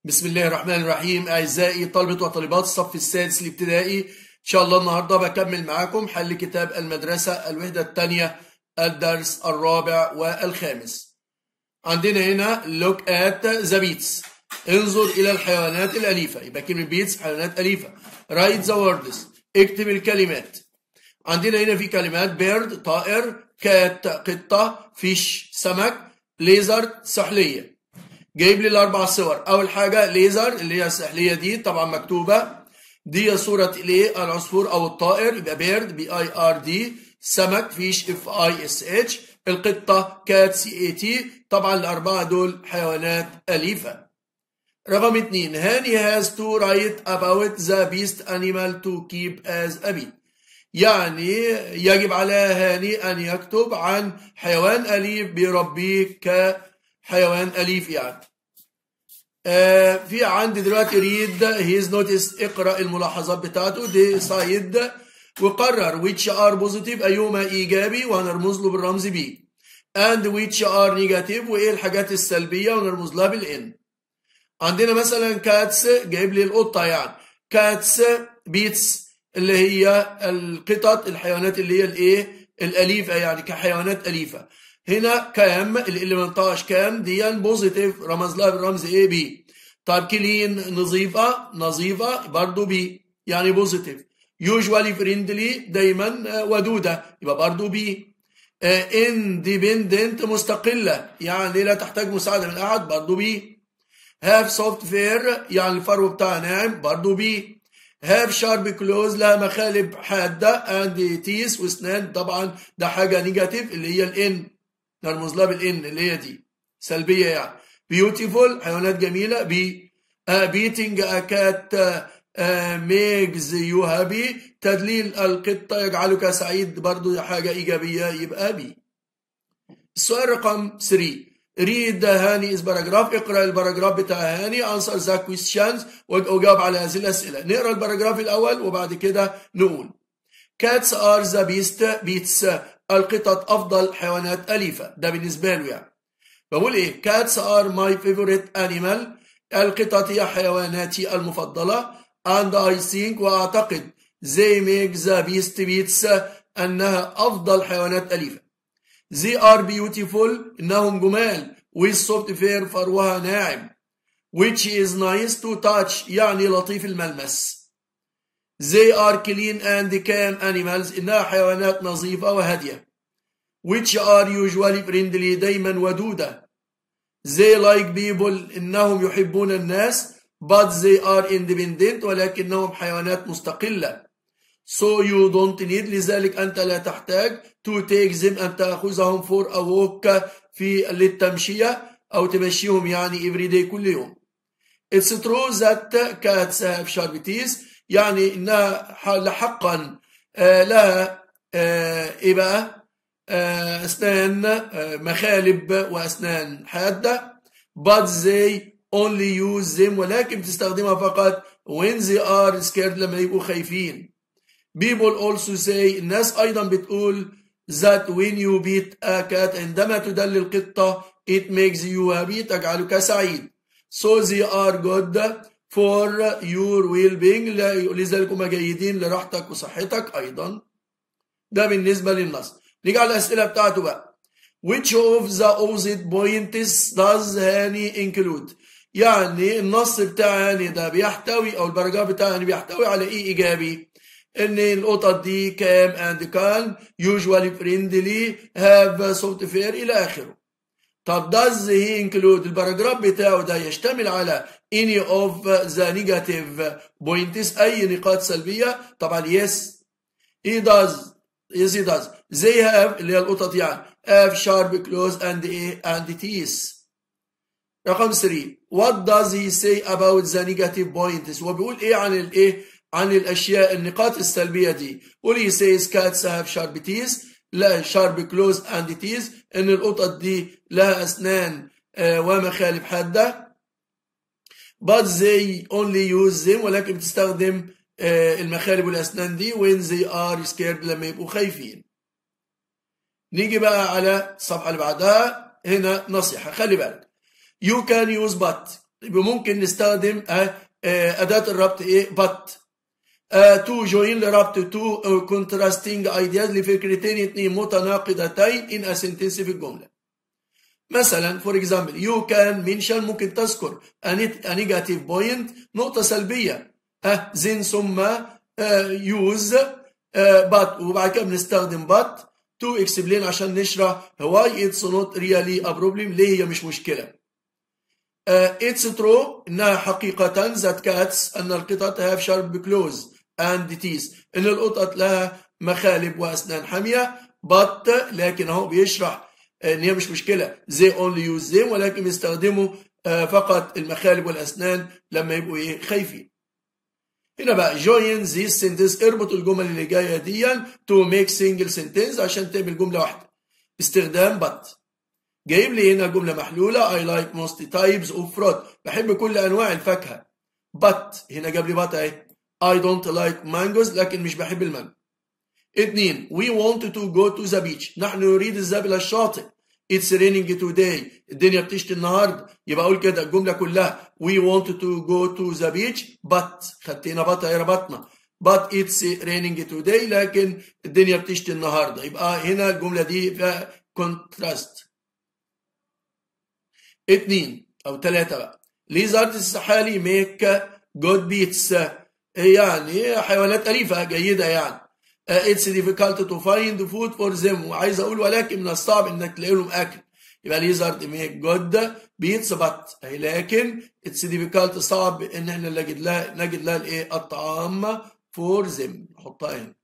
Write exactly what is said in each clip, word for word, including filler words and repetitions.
بسم الله الرحمن الرحيم. أعزائي طلبة وطالبات الصف السادس الابتدائي، إن شاء الله النهاردة بكمل معاكم حل كتاب المدرسة الوحدة الثانية الدرس الرابع والخامس. عندنا هنا look at the beats، انظر إلى الحيوانات الأليفة. يبقى كلمة beats حيوانات أليفة. write the words، اكتب الكلمات. عندنا هنا في كلمات bird طائر، cat قطة، fish سمك، lizard سحلية. جايب لي الاربع صور. اول حاجه ليزر اللي هي السحليه دي طبعا مكتوبه، دي صوره الايه العصفور او الطائر، يبقى بيرد بي اي ار دي، سمك فيش اف اي اس اتش، القطه كات سي اي تي. طبعا الاربعه دول حيوانات اليفه. رقم اتنين، هاني has to write about the beast animal to keep as a pet. يعني يجب على هاني ان يكتب عن حيوان اليف بيربيه ك حيوان أليف يعني. آه في عندي دلوقتي read his notice، اقرأ الملاحظات بتاعته. decide وقرر which are positive أيهما إيجابي وهنرمز له بالرمز B، and which are negative وإيه الحاجات السلبية ونرمز لها بالN. عندنا مثلا cats جايب لي القطة يعني، cats beats اللي هي القطط الحيوانات اللي هي الايه الأليفة يعني كحيوانات أليفة. هنا كام اللي ما نطقش كام دي بوزيتيف رمز لها بالرمز ايه بي. طيب كلين نظيفه نظيفه برضو بي يعني بوزيتيف. يوجوالي فريندلي دايما ودوده يبقى برضو بي. اندبندنت مستقله يعني لا تحتاج مساعده من احد برضو بي. هاف سوفت فير يعني الفرو بتاعها ناعم برضو بي. هاف شارب كلوز لها مخالب حاده، اند تيس واسنان طبعا ده حاجه نيجاتيف اللي هي الان نرمز لها بالان اللي هي دي سلبيه يعني. بيوتيفول حيوانات جميله بي. بيتنج اكات ميجز يو هابي تدليل القطه يجعلك سعيد برضو حاجه ايجابيه يبقى بي. السؤال رقم ثلاثة، ريد هاني از باراجراف، اقرا الباراجراف بتاع هاني، انسر ذا كويستشنز وجاوب على هذه الاسئله. نقرا الباراجراف الاول وبعد كده نقول. cats are the beast beats، القطط افضل حيوانات اليفه ده بالنسبه له يعني. بقول ايه؟ cats are my favorite animal، القطط هي حيواناتي المفضله. and I think واعتقد they make the beast beats انها افضل حيوانات اليفه. they are beautiful انهم جمال with soft fur فروها ناعم which is nice to touch يعني لطيف الملمس. they are clean and calm animals إنها حيوانات نظيفة وهادية. which are usually friendly دايما ودودة. they like people إنهم يحبون الناس but they are independent ولكنهم حيوانات مستقلة. so you don't need لذلك أنت لا تحتاج to take them أن تأخذهم for a walk في للتمشية أو تمشيهم يعني every day كل يوم. it's true that cats have sharp teeth يعني إنها حقا لها إيه بقى أسنان مخالب وأسنان حادة. but they only use them ولكن تستخدمها فقط when they are scared لما يبقوا خايفين. people also say الناس أيضا بتقول that when you beat a cat عندما تدلل قطة it makes you happy تجعلك سعيد. so they are good for your well-being لذلك هم جيدين لراحتك وصحتك أيضا. ده بالنسبة للنص. نيجي على الأسئلة بتاعته بقى. which of the opposite points does هاني include يعني النص بتاع هاني ده بيحتوي أو الباراجراف بتاع هاني بيحتوي على إيه إيجابي؟ إن القطط دي كام and can usually friendly have soft fur إلى آخره. طب does he include الباراجراف بتاعه ده يشتمل على any of the negative points أي نقاط سلبية؟ طبعا yes he does yes he does. they have اللي هي القطط يعني have sharp claws and and teeth. رقم ثلاثة، what does he say about the negative points؟ هو بيقول ايه عن الايه عن الاشياء النقاط السلبيه دي. قول he says cats have sharp teeth لا sharp claws and teeth ان القطط دي لها اسنان ومخالب حاده. but they only use them ولكن بتستخدم المخالب والاسنان دي when they are scared لما يبقوا خايفين. نيجي بقى على الصفحه اللي بعدها. هنا نصيحه خلي بالك. you can use but يبقى ممكن نستخدم أداة الربط إيه but تو جوين لربط تو كونتراستنج ايدياز لفكرتين اتنين متناقضتين ان اسنتنس في الجمله. مثلا فور اكزامبل يو كان منشن ممكن تذكر ا نيجاتيف بوينت نقطه سلبيه اه زين ثم يوز بات وبعد كده بنستخدم بات تو اكسبلين عشان نشرح واي اتس نوت ريالي ا بروبلم ليه هي مش مشكله. اتس ترو انها حقيقه ذات كاتس ان القطط هاف شارب كلوز and teeth ان القطط لها مخالب واسنان حاميه but لكن اهو بيشرح ان هي مش مشكله they only use them ولكن بيستخدموا فقط المخالب والاسنان لما يبقوا ايه خايفين. هنا بقى join these sentences اربط الجمل اللي جايه دي to make single sentence عشان تعمل جمله واحده استخدام but. جايب لي هنا جمله محلوله I like most types of fruit بحب كل انواع الفاكهه but هنا جاب لي but اهي I don't like mangoes لكن مش بحب المانجو. اثنين we want to go to the beach نحن نريد الذهاب إلى الشاطئ. It's raining today الدنيا بتشتي النهارده يبقى أقول كده الجملة كلها we want to go to the beach but خدتينا بطة يا ربطنا but it's raining today لكن الدنيا بتشتي النهارده يبقى هنا الجملة دي فيها contrast. اثنين أو ثلاثة بقى lizards السحالي make good beats يعني حيوانات أليفة جيدة يعني. It's difficult to find food for them وعايز أقول ولكن من الصعب إنك تلاقي لهم أكل يبقى lizard make good beats but لكن it's difficult صعب إن إحنا نجد لها نجد لها الإيه الطعام for them نحطها هنا.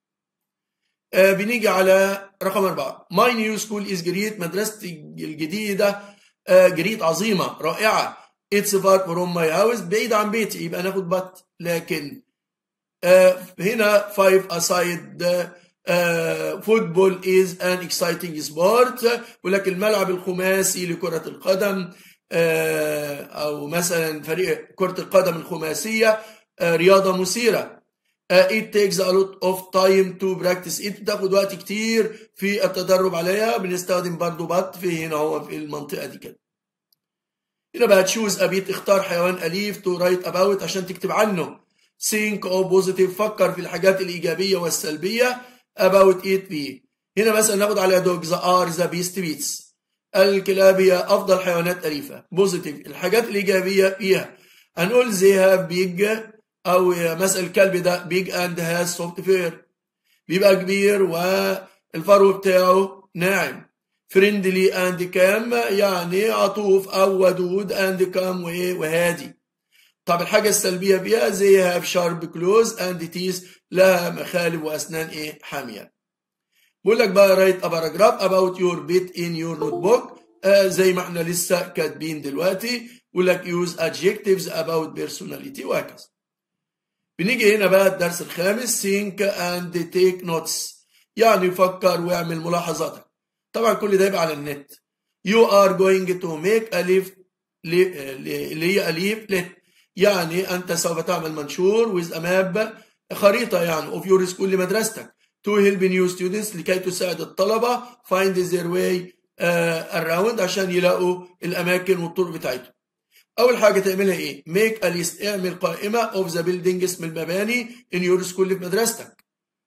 آه بنيجي على رقم أربعة my new school is great مدرستي الجديدة آه جريت عظيمة رائعة. It's far from my house بعيد عن بيتي يبقى ناخد but لكن آه هنا five aside آه football is an exciting sport ولكن الملعب الخماسي لكرة القدم آه أو مثلا فريق كرة القدم الخماسية آه رياضة مثيرة. آه it takes a lot of time to practice it بتاخد وقت كتير في التدرب عليها بنستخدم برضو but في هنا هو في المنطقة دي كده. هنا بقى تشوز أبيت اختار حيوان أليف to write about عشان تكتب عنه. think of positive فكر في الحاجات الإيجابية والسلبية about it be. هنا مثلا ناخد على dogs are the best pets الكلاب هي أفضل حيوانات أليفة. positive الحاجات الإيجابية فيها هنقول they have big أو مثلا الكلب ده big and has soft fur بيبقى كبير والفرو بتاعه ناعم. friendly and calm يعني عطوف أو ودود and calm وهادي. طب الحاجة السلبية فيها زي have sharp claws and teeth لها مخالب وأسنان إيه حامية. بقول لك بقى write a paragraph about your pet in your notebook آه زي ما احنا لسه كاتبين دلوقتي. بقول لك use adjectives about personality وهكذا. بنيجي هنا بقى الدرس الخامس think and take notes يعني فكر واعمل ملاحظاتك. طبعا كل ده يبقى على النت. you are going to make a leaf اللي هي a leaflet يعني أنت سوف تعمل منشور with a map خريطة يعني of your school لمدرستك to help new students لكي تساعد الطلبة find their way uh, around عشان يلاقوا الأماكن والطرق بتاعتهم. أول حاجة تعملها إيه؟ make a list اعمل قائمة of the buildings اسم المباني in your school في مدرستك.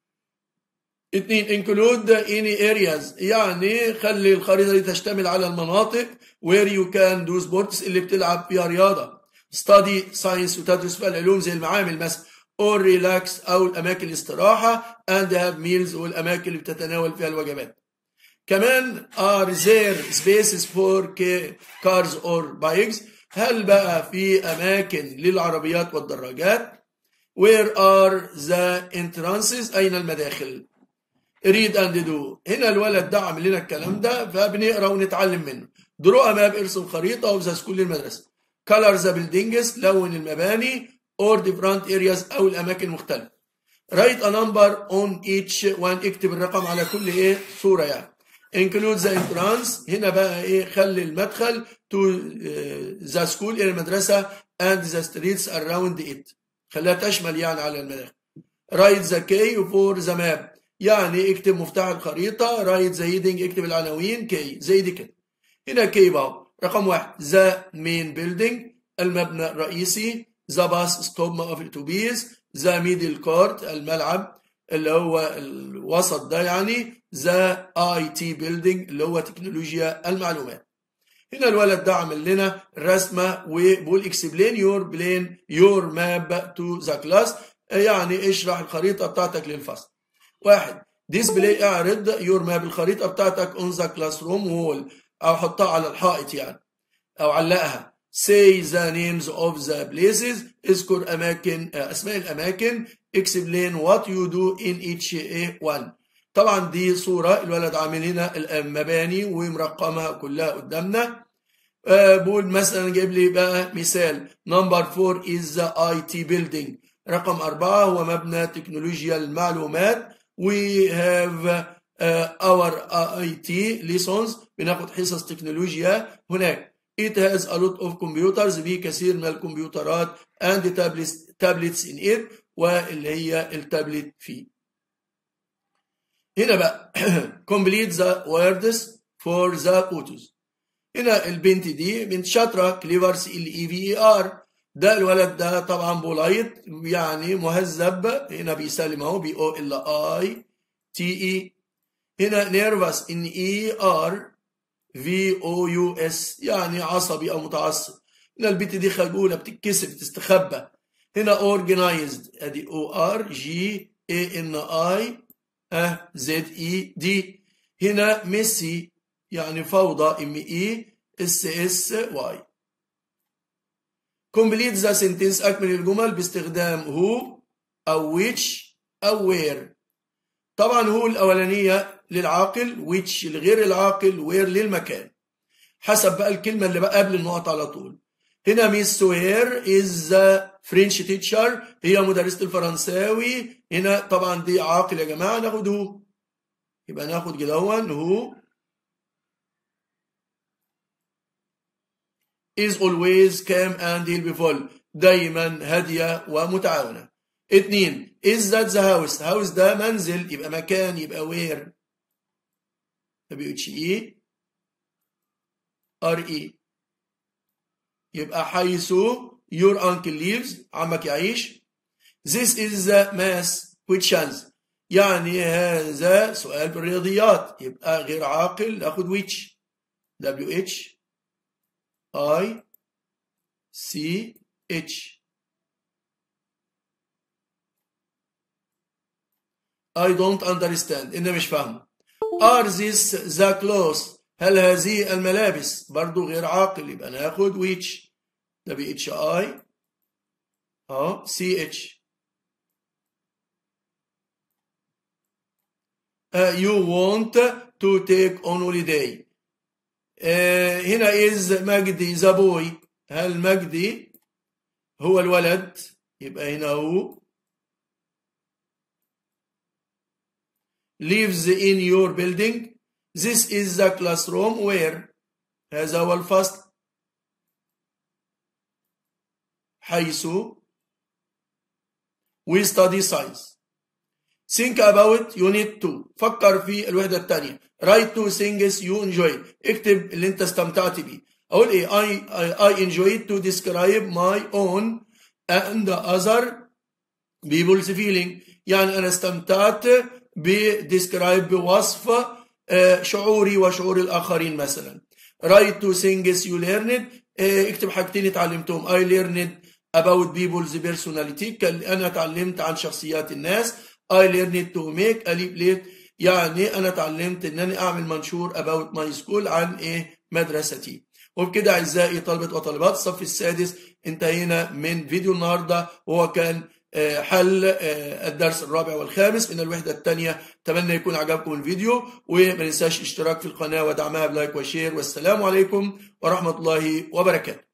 اثنين include any areas يعني خلي الخريطة دي تشتمل على المناطق where you can do sports اللي بتلعب فيها رياضة. study science وتدرس فيها العلوم زي المعامل مثلا or relax أو الأماكن الاستراحة and have meals والأماكن اللي بتتناول فيها الوجبات. كمان are there spaces for cars or bikes هل بقى في أماكن للعربيات والدراجات. where are the entrances أين المداخل. read and do هنا الولد ده عامل لنا الكلام ده فبنقرا ونتعلم منه. draw a map ارسم خريطة of the school للمدرسة. color the buildings لون المباني or different areas أو الأماكن المختلفة. write a number on each one اكتب الرقم على كل إيه صورة يعني. include the entrance هنا بقى إيه خلي المدخل to the school إلى المدرسة and the streets around it خليها تشمل يعني على المداخل. write the key for the map يعني اكتب مفتاح الخريطة. write the heading اكتب العناوين كي زي دي كده. هنا كي بقى رقم واحد the main building المبنى الرئيسي ذا باس ستوب موقف الاتوبيس، ذا ميدل كورت الملعب اللي هو الوسط ده يعني، ذا اي تي بيلدينج اللي هو تكنولوجيا المعلومات. هنا الولد ده عمل لنا رسمه وبقول اكسبلين يور بلين يور ماب تو ذا كلاس، يعني اشرح الخريطه بتاعتك للفصل. واحد ديسبلاي اعرض يور ماب الخريطه بتاعتك اون ذا كلاس روم وول، او حطها على الحائط يعني او علقها. say the names of the places اذكر اماكن اسماء الاماكن. explain what you do in each one. طبعا دي صوره الولد عامل هنا المباني ومرقمها كلها قدامنا. أه بقول مثلا جايب لي بقى مثال number four is the اي تي building، رقم أربعة هو مبنى تكنولوجيا المعلومات. we have uh, our اي تي lessons بناخد حصص تكنولوجيا هناك. it has a lot of computers في كثير من الكمبيوترات and tablets tablets in it واللي هي التابلت فيه. هنا بقى complete the words for the photos. هنا البنت دي بنت شاطره كليفر سي ال اي في اي ار. ده الولد ده طبعا بولايت يعني مهذب، هنا بيسلم اهو بي او ال اي تي اي. هنا نيرفس ان اي ار في او يو اس يعني عصبي او متعصب. هنا البنت دي خجوله بتتكسف بتستخبى. هنا اورجنايزد ادي او ار جي اي ان اي اه زد اي دي. هنا ميسي يعني فوضى ام اي اس اس واي. complete the sentence اكمل الجمل باستخدام who او which او where. طبعا هو الاولانيه للعاقل، which لغير العاقل، where للمكان، حسب بقى الكلمه اللي بقى قبل النقط على طول. هنا ميس سوهير is the French teacher هي مدرسه الفرنساوي. هنا طبعا دي عاقل يا جماعه، ناخد هو، يبقى ناخد كده هو is always calm and helpful دايما هاديه ومتعاونه. اتنين is that the house house ده منزل يبقى مكان يبقى where بي اتش اي ار اي. يبقى حيث your uncle lives عمك يعيش. this is the math questions يعني هذا سؤال بالرياضيات، يبقى غير عاقل ناخد which دبليو اتش اي سي اتش. I don't understand إنه مش فاهمه. are these the clothes هل هذه الملابس برضو غير عاقل، يبقى ناخد which دبليو اتش اي اه سي اتش. you want to take on holiday. uh, هنا is مجدي the boy هل مجدي هو الولد، يبقى هنا هو. lives in your building. this is the classroom where هذا هو الفصل حيث we study science. think about unit two فكر في الوحدة الثانية. write two things you enjoy اكتب اللي انت استمتعت بيه. اقول ايه I, I, I enjoyed to describe my own and other people's feeling يعني انا استمتعت بديسكرايب بوصف شعوري وشعور الآخرين مثلا. write two things you learned اكتب حاجتين اتعلمتهم. I learned about people's personality أنا اتعلمت عن شخصيات الناس. I learned to make a leaflet يعني أنا اتعلمت إن أنا أعمل منشور about my school عن إيه مدرستي. وبكده أعزائي طلبة وطالبات الصف السادس انتهينا من فيديو النهاردة، وهو كان حل الدرس الرابع والخامس من الوحدة الثانية. أتمنى يكون عجبكم الفيديو، وما ننساش اشتراك في القناة ودعمها بلايك وشير. والسلام عليكم ورحمة الله وبركاته.